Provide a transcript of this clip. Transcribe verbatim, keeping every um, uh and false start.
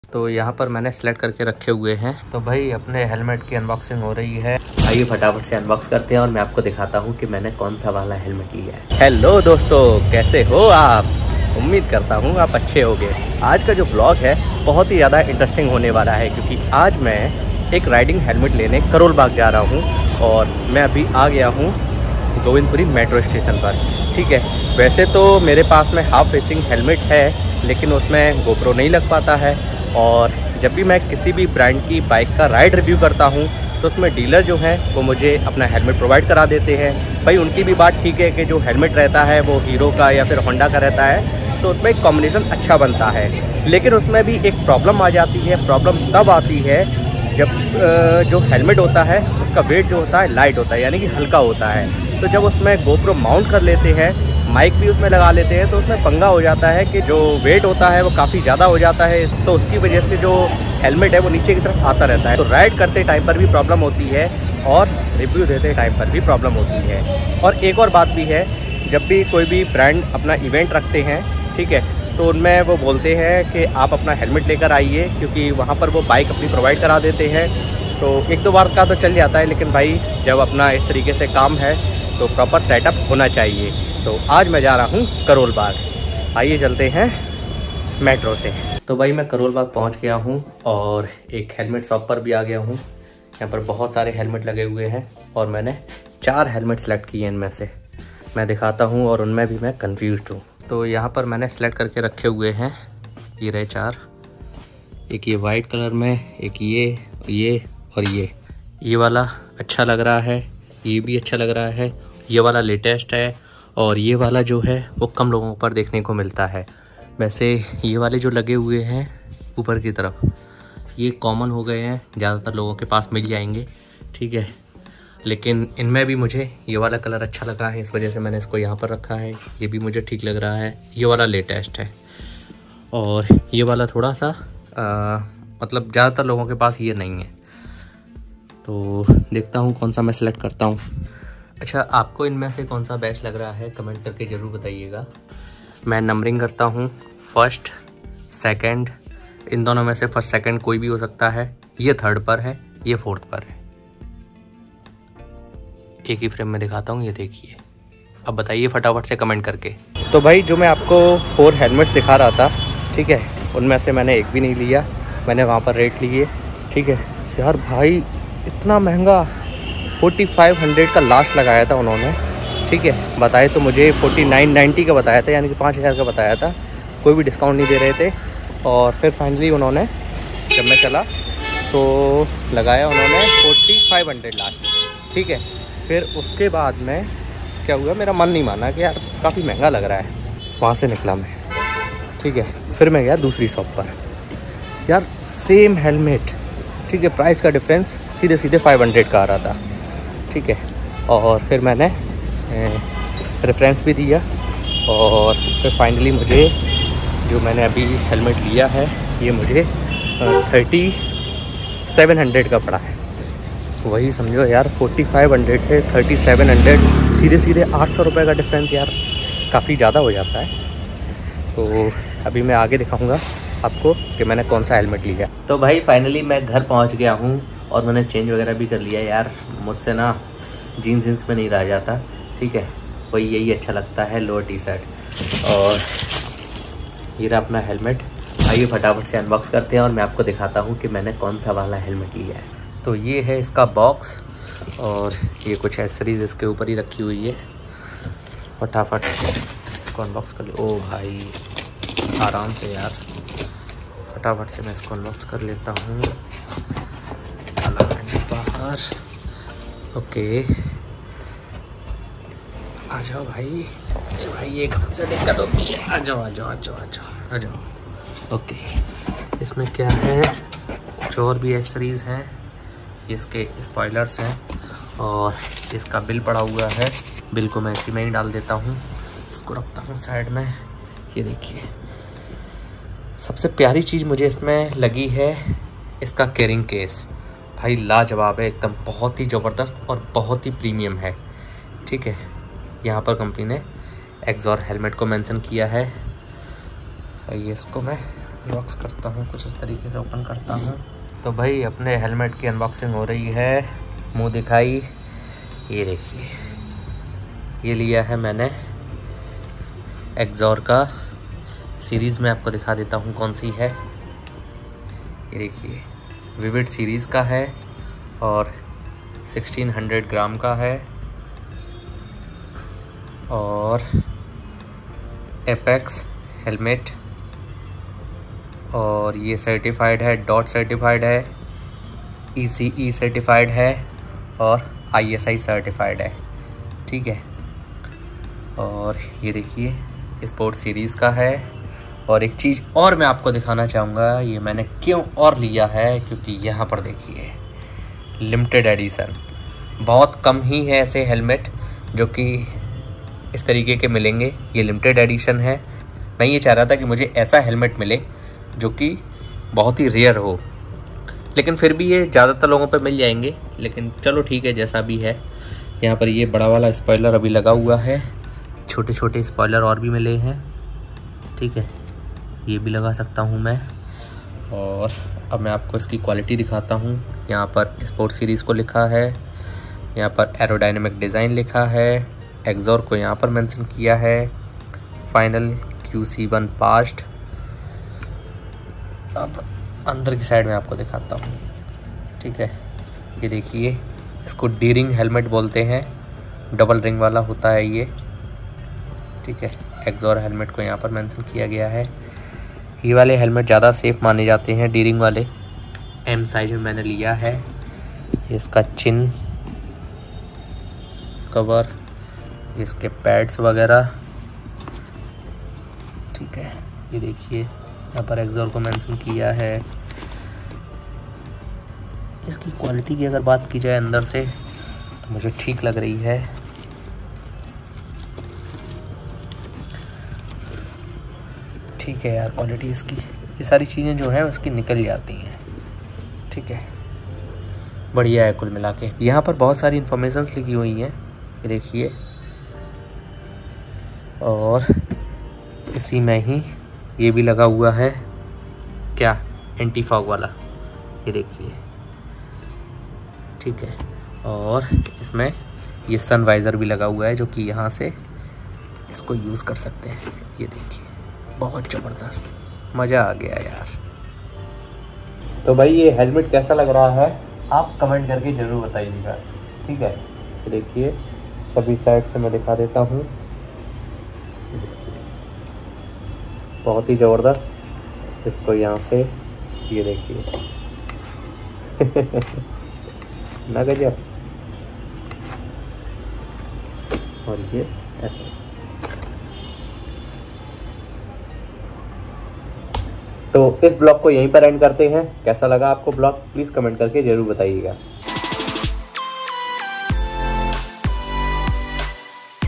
तो यहाँ पर मैंने सेलेक्ट करके रखे हुए हैं। तो भाई अपने हेलमेट की अनबॉक्सिंग हो रही है। आइए फटाफट से अनबॉक्स करते हैं और मैं आपको दिखाता हूँ कि मैंने कौन सा वाला हेलमेट लिया है। हेलो दोस्तों, कैसे हो आप? उम्मीद करता हूँ आप अच्छे होंगे। आज का जो ब्लॉग है बहुत ही ज़्यादा इंटरेस्टिंग होने वाला है, क्योंकि आज मैं एक राइडिंग हेलमेट लेने करोल बाग जा रहा हूँ और मैं अभी आ गया हूँ गोविंदपुरी मेट्रो स्टेशन पर। ठीक है, वैसे तो मेरे पास में हाफ फेसिंग हेलमेट है, लेकिन उसमें गोप्रो नहीं लग पाता है। और जब भी मैं किसी भी ब्रांड की बाइक का राइड रिव्यू करता हूँ तो उसमें डीलर जो है वो मुझे अपना हेलमेट प्रोवाइड करा देते हैं। भाई उनकी भी बात ठीक है कि जो हेलमेट रहता है वो हीरो का या फिर होंडा का रहता है, तो उसमें एक कॉम्बिनेशन अच्छा बनता है। लेकिन उसमें भी एक प्रॉब्लम आ जाती है। प्रॉब्लम तब आती है जब जो हेलमेट होता है उसका वेट जो होता है लाइट होता है, यानी कि हल्का होता है। तो जब उसमें गोप्रो माउंट कर लेते हैं, माइक भी उसमें लगा लेते हैं, तो उसमें पंगा हो जाता है कि जो वेट होता है वो काफ़ी ज़्यादा हो जाता है। तो उसकी वजह से जो हेलमेट है वो नीचे की तरफ आता रहता है। तो राइड करते टाइम पर भी प्रॉब्लम होती है और रिव्यू देते टाइम पर भी प्रॉब्लम होती है। और एक और बात भी है, जब भी कोई भी ब्रांड अपना इवेंट रखते हैं, ठीक है, तो उनमें वो बोलते हैं कि आप अपना हेलमेट लेकर आइए, क्योंकि वहाँ पर वो बाइक अपनी प्रोवाइड करा देते हैं। तो एक दो बार का तो चल जाता है, लेकिन भाई जब अपना इस तरीके से काम है तो प्रॉपर सेटअप होना चाहिए। तो आज मैं जा रहा हूँ करोल बाग। आइए चलते हैं मेट्रो से। तो भाई मैं करोल बाग पहुँच गया हूँ और एक हेलमेट शॉप पर भी आ गया हूँ। यहाँ पर बहुत सारे हेलमेट लगे हुए हैं और मैंने चार हेलमेट सेलेक्ट किए हैं। इनमें से मैं दिखाता हूँ और उनमें भी मैं कन्फ्यूज़ हूँ। तो यहाँ पर मैंने सेलेक्ट करके रखे हुए हैं, ये रहे चार। एक ये वाइट कलर में, एक ये ये और ये ये वाला अच्छा लग रहा है, ये भी अच्छा लग रहा है, ये वाला लेटेस्ट है और ये वाला जो है वो कम लोगों पर देखने को मिलता है। वैसे ये वाले जो लगे हुए हैं ऊपर की तरफ, ये कॉमन हो गए हैं, ज़्यादातर लोगों के पास मिल जाएंगे, ठीक है। लेकिन इनमें भी मुझे ये वाला कलर अच्छा लगा है, इस वजह से मैंने इसको यहाँ पर रखा है। ये भी मुझे ठीक लग रहा है, ये वाला लेटेस्ट है और ये वाला थोड़ा सा आ, मतलब ज़्यादातर लोगों के पास ये नहीं है। तो देखता हूँ कौन सा मैं सेलेक्ट करता हूँ। अच्छा, आपको इनमें से कौन सा बेस्ट लग रहा है कमेंट करके ज़रूर बताइएगा। मैं नंबरिंग करता हूँ, फर्स्ट सेकंड, इन दोनों में से फर्स्ट सेकंड कोई भी हो सकता है। ये थर्ड पर है, ये फोर्थ पर है। एक ही फ्रेम में दिखाता हूँ, ये देखिए। अब बताइए फटाफट से कमेंट करके। तो भाई जो मैं आपको फोर हेलमेट्स दिखा रहा था, ठीक है, उनमें से मैंने एक भी नहीं लिया। मैंने वहाँ पर रेट लिए, ठीक है। यार भाई इतना महंगा, फोर्टी फाइव हंड्रेड का लास्ट लगाया था उन्होंने, ठीक है। बताए तो मुझे फोर्टी नाइन नाइन्टी का बताया था, यानी कि पाँच हज़ार का बताया था। कोई भी डिस्काउंट नहीं दे रहे थे। और फिर फाइनली उन्होंने, जब मैं चला तो लगाया उन्होंने फोर्टी फाइव हंड्रेड लास्ट, ठीक है। फिर उसके बाद में क्या हुआ, मेरा मन नहीं माना कि यार काफ़ी महंगा लग रहा है। वहाँ से निकला मैं, ठीक है। फिर मैं गया दूसरी शॉप पर, यार सेम हेलमेट, ठीक है, प्राइस का डिफरेंस सीधे सीधे फाइव हंड्रेड का आ रहा था, ठीक है। और फिर मैंने रेफरेंस भी दिया और फिर फाइनली मुझे जो मैंने अभी हेलमेट लिया है ये मुझे थर्टी सेवन हंड्रेड का पड़ा है। वही समझो यार, फोर्टी फाइव हंड्रेड है, थर्टी सेवन हंड्रेड, सीधे सीधे आठ सौ रुपये का डिफरेंस। यार काफ़ी ज़्यादा हो जाता है। तो अभी मैं आगे दिखाऊंगा आपको कि मैंने कौन सा हेलमेट लिया। तो भाई फाइनली मैं घर पहुंच गया हूं और मैंने चेंज वगैरह भी कर लिया। यार मुझसे ना जीन्स जीन्स में नहीं रह जाता, ठीक है, वही यही अच्छा लगता है, लोअर टी शर्ट। और ये रहा अपना हेलमेट। आइए फटाफट से अनबॉक्स करते हैं और मैं आपको दिखाता हूँ कि मैंने कौन सा वाला हेलमेट लिया है। तो ये है इसका बॉक्स और ये कुछ एसेसरीज इसके ऊपर ही रखी हुई है। फटाफट इसको अनबॉक्स कर ले। ओ भाई आराम से यार, फटाफट से मैं इसको अनबॉक्स कर लेता हूँ। बाहर, ओके, आ जाओ भाई। भाई एक से दिक्कत होती है, आ जाओ आ जाओ आ जाओ आ जाओ आ जाओ। ओके, इसमें क्या है, कुछ और भी एसेसरीज हैं। इसके स्पॉयलर्स हैं और इसका बिल पड़ा हुआ है। बिल को मैं इसी में ही डाल देता हूँ। इसको रखता हूँ साइड में। ये देखिए, सबसे प्यारी चीज़ मुझे इसमें लगी है इसका कैरिंग केस। भाई लाजवाब है एकदम, बहुत ही ज़बरदस्त और बहुत ही प्रीमियम है, ठीक है। यहाँ पर कंपनी ने एक्सॉर हेलमेट को मेंशन किया है। ये इसको मैं अनबॉक्स करता हूँ, कुछ इस तरीके से ओपन करता हूँ। तो भाई अपने हेलमेट की अनबॉक्सिंग हो रही है, मुंह दिखाई। ये देखिए, ये लिया है मैंने एक्सॉर का। सीरीज़ में आपको दिखा देता हूँ कौन सी है। ये देखिए, विविड सीरीज़ का है और सोलह सौ ग्राम का है और एपेक्स हेलमेट, और ये सर्टिफाइड है, डॉट सर्टिफाइड है, ई सी ई सर्टिफाइड है और आई एस आई सर्टिफाइड है। ठीक है, और ये देखिए स्पोर्ट सीरीज़ का है। और एक चीज़ और मैं आपको दिखाना चाहूँगा, ये मैंने क्यों और लिया है, क्योंकि यहाँ पर देखिए लिमिटेड एडिशन। बहुत कम ही है ऐसे हेलमेट जो कि इस तरीके के मिलेंगे, ये लिमिटेड एडिशन है। मैं ये चाह रहा था कि मुझे ऐसा हेलमेट मिले जो कि बहुत ही रेयर हो, लेकिन फिर भी ये ज़्यादातर लोगों पे मिल जाएंगे। लेकिन चलो ठीक है, जैसा भी है। यहाँ पर ये बड़ा वाला स्पॉइलर अभी लगा हुआ है, छोटे छोटे स्पॉइलर और भी मिले हैं। ठीक है, ये भी लगा सकता हूँ मैं। और अब मैं आपको इसकी क्वालिटी दिखाता हूँ। यहाँ पर स्पोर्ट सीरीज़ को लिखा है, यहाँ पर एरोडायनेमिक डिज़ाइन लिखा है, एक्सॉर को यहाँ पर मेंशन किया है, final Q C one passed. अब अंदर की साइड में आपको दिखाता हूँ। ठीक है, ये देखिए, इसको डी रिंग हेलमेट बोलते हैं, डबल रिंग वाला होता है ये। ठीक है, एक्सॉर हेलमेट को यहाँ पर मेंशन किया गया है। ये वाले हेलमेट ज़्यादा सेफ माने जाते हैं, डी रिंग वाले। एम साइज में मैंने लिया है। इसका चिन कवर, इसके पैड्स वगैरह। ठीक है, ये देखिए यहाँ पर एक्सॉर को मेंशन किया है। इसकी क्वालिटी की अगर बात की जाए अंदर से तो मुझे ठीक लग रही है। ठीक है यार, क्वालिटी इसकी, ये सारी चीज़ें जो हैं उसकी निकल जाती हैं। ठीक है, बढ़िया है कुल मिला के। यहाँ पर बहुत सारी इन्फॉर्मेशंस लिखी हुई हैं, ये देखिए। और इसी में ही ये भी लगा हुआ है, क्या, एंटी फॉग वाला, ये देखिए। ठीक है, और इसमें ये सन वाइज़र भी लगा हुआ है, जो कि यहाँ से इसको यूज़ कर सकते हैं। ये देखिए, बहुत ज़बरदस्त, मज़ा आ गया यार। तो भाई ये हेलमेट कैसा लग रहा है आप कमेंट करके ज़रूर बताइएगा। ठीक है, देखिए सभी साइड से मैं दिखा देता हूँ, बहुत ही ज़बरदस्त। इसको यहाँ से ये देखिए ना गजब। और ये ऐसे। तो इस ब्लॉग को यहीं पर एंड करते हैं। कैसा लगा आपको ब्लॉग, प्लीज़ कमेंट करके ज़रूर बताइएगा।